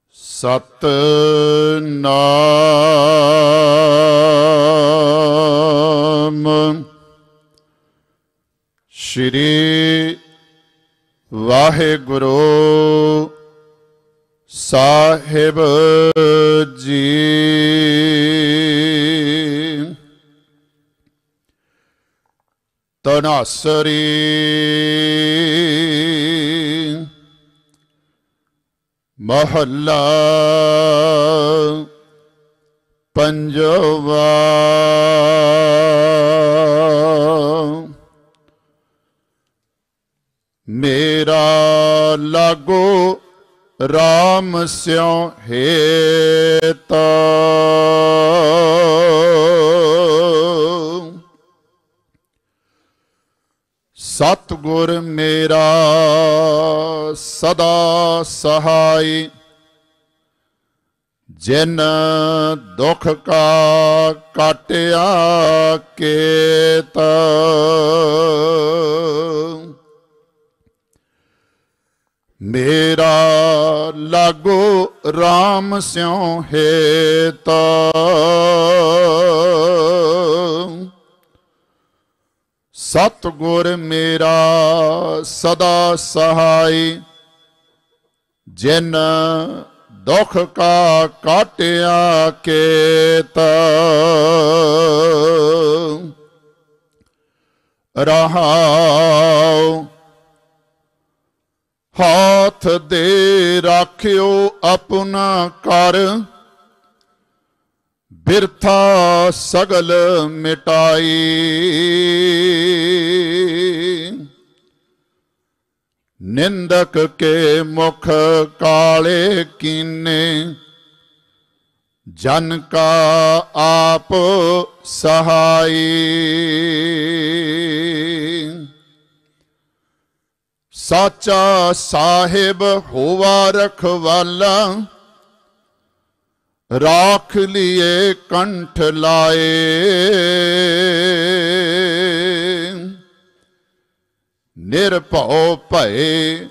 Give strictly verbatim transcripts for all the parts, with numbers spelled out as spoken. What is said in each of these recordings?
सतनाम श्री वाहिगुरु साहिब जी। तनासरी महला पंजवा। मेरा लागो राम स्यों हेता, सतगुर मेरा सदा सहाय। जिन दुख का काटिया केत, मेरा लागो राम स्यों हेता। सतगुर मेरा सदा सहाय। जिन दुख का काटिया केत, रहाओ हाथ दे राखियो अपना कर। बिरथा सगल मिटाई, निंदक के मुख काले कीने। जन का आप सहाय, साचा साहिब होवा रखवाला। राख लिए कंठ लाए, निरभौ भय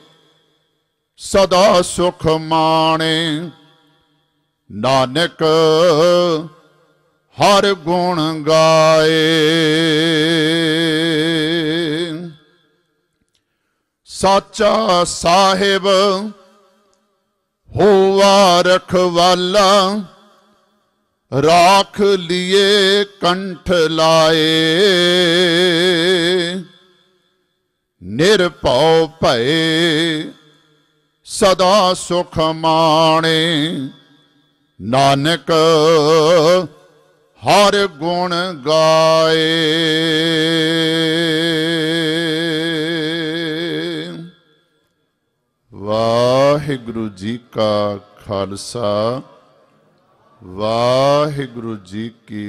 सदा सुख माणे। नानक हर गुण गाए, साचा साहिब होवा रखवाला। राख लिए कंठ लाए, निरभौ भय सदा सुख माणे। नानक हर गुण गाए। वाहिगुरु जी का खालसा, वाहिगुरु जी की